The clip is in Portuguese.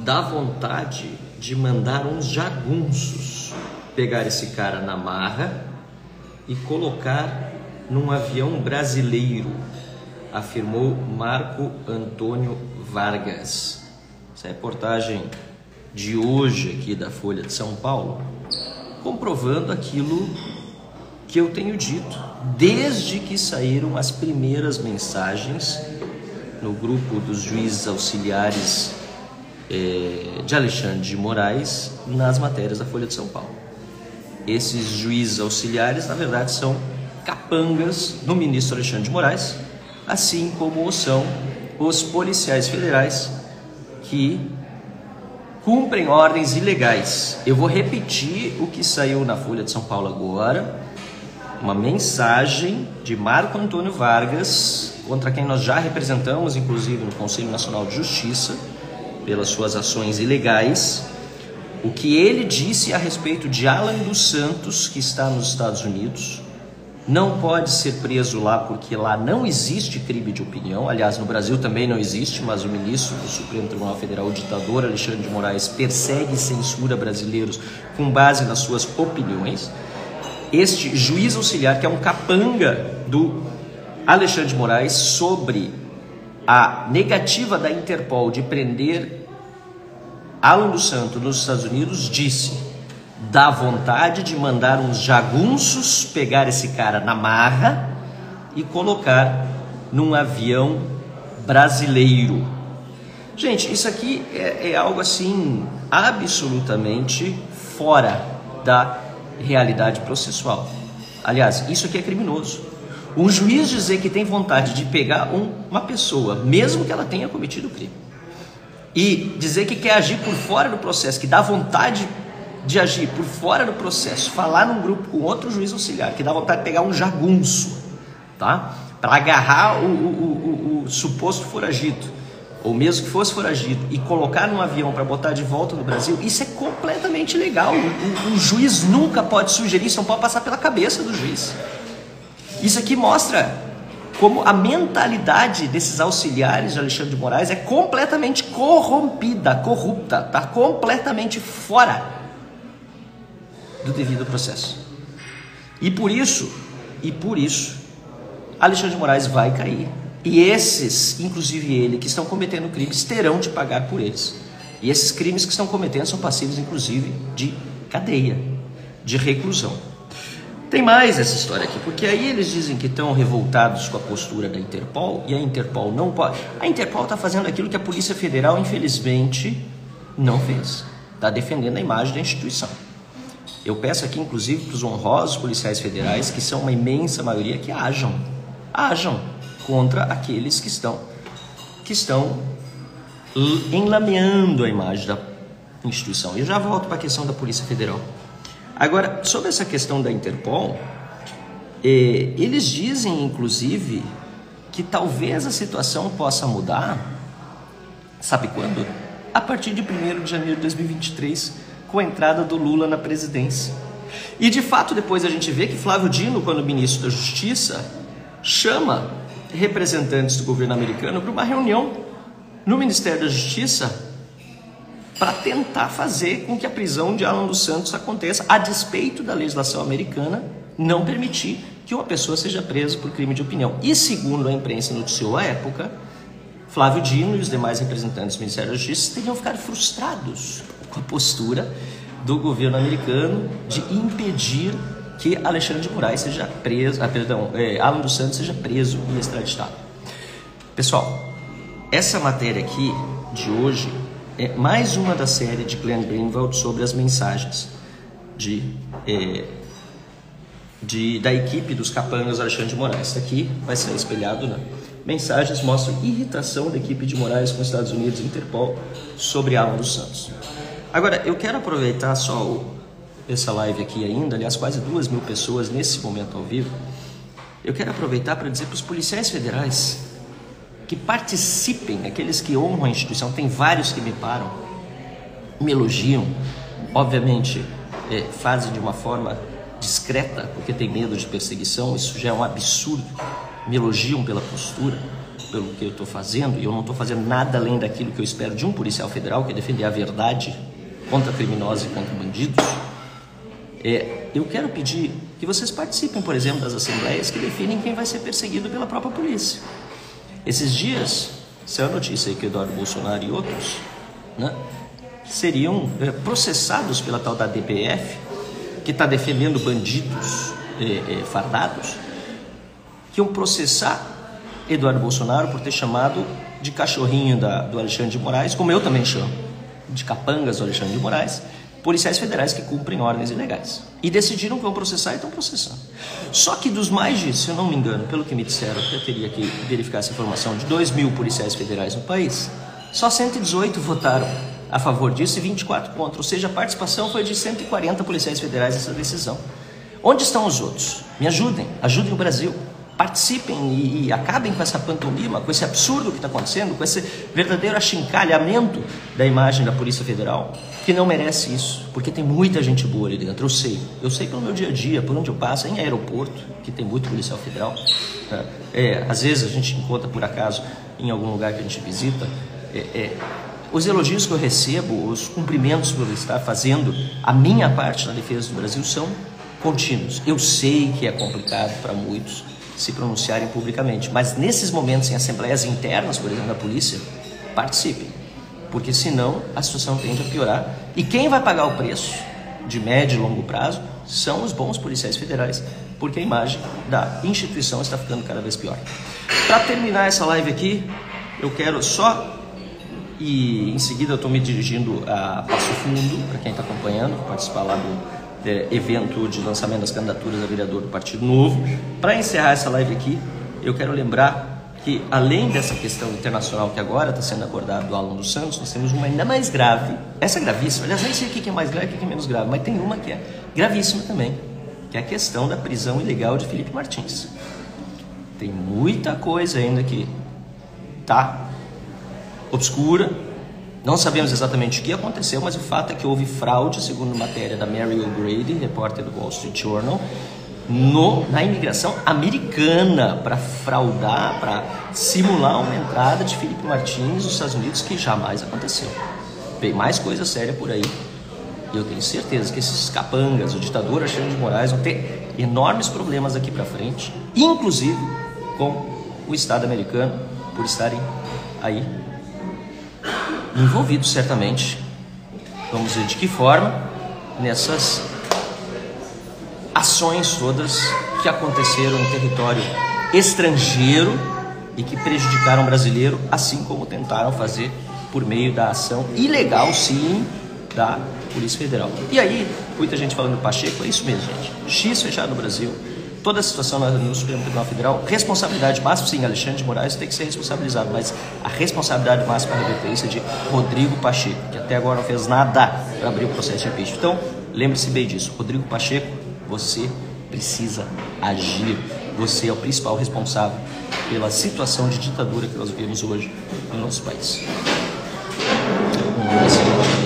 dá vontade de mandar uns jagunços pegar esse cara na marra e colocar num avião brasileiro, afirmou Marco Antônio Vargas. Essa é a reportagem de hoje aqui da Folha de São Paulo, comprovando aquilo que eu tenho dito desde que saíram as primeiras mensagens no grupo dos juízes auxiliares de Alexandre de Moraes nas matérias da Folha de São Paulo. Esses juízes auxiliares, na verdade, são capangas do ministro Alexandre de Moraes, assim como são os policiais federais que cumprem ordens ilegais. Eu vou repetir o que saiu na Folha de São Paulo agora, uma mensagem de Marco Antônio Vargas, contra quem nós já representamos, inclusive no Conselho Nacional de Justiça, pelas suas ações ilegais. O que ele disse a respeito de Alan dos Santos, que está nos Estados Unidos, não pode ser preso lá porque lá não existe crime de opinião. Aliás, no Brasil também não existe, mas o ministro do Supremo Tribunal Federal, o ditador Alexandre de Moraes, persegue e censura brasileiros com base nas suas opiniões. Este juiz auxiliar, que é um capanga do Alexandre de Moraes, sobre a negativa da Interpol de prender Alan dos Santos nos Estados Unidos, disse: dá vontade de mandar uns jagunços pegar esse cara na marra e colocar num avião brasileiro. Gente, isso aqui é algo assim absolutamente fora da realidade processual. Aliás, isso aqui é criminoso. Um juiz dizer que tem vontade de pegar uma pessoa, mesmo que ela tenha cometido o crime, e dizer que quer agir por fora do processo, que dá vontade de agir por fora do processo, falar num grupo com outro juiz auxiliar, que dá vontade de pegar um jagunço, tá? Para agarrar o suposto foragido, ou mesmo que fosse foragido, e colocar num avião para botar de volta no Brasil, isso é completamente ilegal. O juiz nunca pode sugerir, isso não pode passar pela cabeça do juiz. Isso aqui mostra como a mentalidade desses auxiliares de Alexandre de Moraes é completamente corrompida, corrupta, está completamente fora do devido processo. E por isso, Alexandre de Moraes vai cair. E esses, inclusive ele, que estão cometendo crimes, terão de pagar por eles. E esses crimes que estão cometendo são passíveis, inclusive, de cadeia, de reclusão. Tem mais essa história aqui, porque aí eles dizem que estão revoltados com a postura da Interpol, e a Interpol não pode. A Interpol está fazendo aquilo que a Polícia Federal, infelizmente, não fez. Está defendendo a imagem da instituição. Eu peço aqui, inclusive, para os honrosos policiais federais, que são uma imensa maioria, que ajam contra aqueles que estão enlameando a imagem da instituição. Eu já volto para a questão da Polícia Federal. Agora, sobre essa questão da Interpol, eles dizem, inclusive, que talvez a situação possa mudar, sabe quando? A partir de 1º de janeiro de 2023, com a entrada do Lula na presidência. E, de fato, depois a gente vê que Flávio Dino, quando ministro da Justiça, chama representantes do governo americano para uma reunião no Ministério da Justiça para tentar fazer com que a prisão de Alan dos Santos aconteça, a despeito da legislação americana não permitir que uma pessoa seja presa por crime de opinião. E segundo a imprensa noticiou à época, Flávio Dino e os demais representantes do Ministério da Justiça teriam ficado frustrados com a postura do governo americano de impedir que Alexandre de Moraes seja preso, Alan dos Santos seja preso e extraditado. Pessoal, essa matéria aqui de hoje é mais uma da série de Glenn Greenwald sobre as mensagens da equipe dos capangas Alexandre de Moraes. Isso aqui vai ser espelhado, né? Mensagens mostram irritação da equipe de Moraes com os Estados Unidos e Interpol sobre Alan dos Santos. Agora, eu quero aproveitar só essa live aqui ainda, aliás, quase 2.000 pessoas nesse momento ao vivo. Eu quero aproveitar para dizer para os policiais federais que participem, aqueles que honram a instituição. Tem vários que me param, me elogiam, obviamente fazem de uma forma discreta, porque tem medo de perseguição, isso já é um absurdo, me elogiam pela postura, pelo que eu estou fazendo, e eu não estou fazendo nada além daquilo que eu espero de um policial federal, que é defender a verdade contra criminosos e contra bandidos, eu quero pedir que vocês participem, por exemplo, das assembleias que definem quem vai ser perseguido pela própria polícia. Esses dias, saiu a notícia aí que o Eduardo Bolsonaro e outros, né, seriam processados pela tal da DPF, que está defendendo bandidos fardados, que iam processar Eduardo Bolsonaro por ter chamado de cachorrinho do Alexandre de Moraes, como eu também chamo, de capangas do Alexandre de Moraes, policiais federais que cumprem ordens ilegais. E decidiram que vão processar e estão processando. Só que dos mais de, se eu não me engano, pelo que me disseram, eu teria que verificar essa informação, de 2.000 policiais federais no país, só 118 votaram a favor disso e 24 contra. Ou seja, a participação foi de 140 policiais federais nessa decisão. Onde estão os outros? Me ajudem, ajudem o Brasil. Participem e acabem com essa pantomima, com esse absurdo que está acontecendo, com esse verdadeiro achincalhamento da imagem da Polícia Federal, que não merece isso, porque tem muita gente boa ali dentro, eu sei pelo meu dia a dia, por onde eu passo, em aeroporto, que tem muito policial federal, às vezes a gente encontra por acaso em algum lugar que a gente visita, os elogios que eu recebo, os cumprimentos por estar fazendo a minha parte na defesa do Brasil são contínuos. Eu sei que é complicado para muitos se pronunciarem publicamente, mas nesses momentos em assembleias internas, por exemplo, da polícia, participem, porque senão a situação tende a piorar e quem vai pagar o preço de médio e longo prazo são os bons policiais federais, porque a imagem da instituição está ficando cada vez pior. Para terminar essa live aqui, eu quero só, e em seguida eu estou me dirigindo a Passo Fundo, para quem está acompanhando, participar lá do evento de lançamento das candidaturas a vereador do Partido Novo. Para encerrar essa live aqui, eu quero lembrar que, além dessa questão internacional que agora está sendo abordada do Alan dos Santos, nós temos uma ainda mais grave, essa é gravíssima, aliás, nem sei o que é mais grave e o que é menos grave, mas tem uma que é gravíssima também, que é a questão da prisão ilegal de Felipe Martins. Tem muita coisa ainda que está obscura. Não sabemos exatamente o que aconteceu, mas o fato é que houve fraude, segundo matéria da Mary O'Grady, repórter do Wall Street Journal, na imigração americana, para fraudar, para simular uma entrada de Felipe Martins nos Estados Unidos, que jamais aconteceu. Tem mais coisa séria por aí. E eu tenho certeza que esses capangas, o ditador Alexandre de Moraes, vão ter enormes problemas aqui para frente, inclusive com o Estado americano, por estarem aí envolvidos certamente, vamos ver de que forma, nessas ações todas que aconteceram em território estrangeiro e que prejudicaram o brasileiro, assim como tentaram fazer por meio da ação ilegal, sim, da Polícia Federal. E aí, muita gente falando do Pacheco, é isso mesmo, gente. X fechado no Brasil, toda a situação no Supremo Tribunal Federal, responsabilidade máxima, sim, Alexandre de Moraes tem que ser responsabilizado, mas a responsabilidade máxima para reverter isso é de Rodrigo Pacheco, que até agora não fez nada para abrir o processo de impeachment. Então, lembre-se bem disso. Rodrigo Pacheco, você precisa agir. Você é o principal responsável pela situação de ditadura que nós vivemos hoje no nosso país.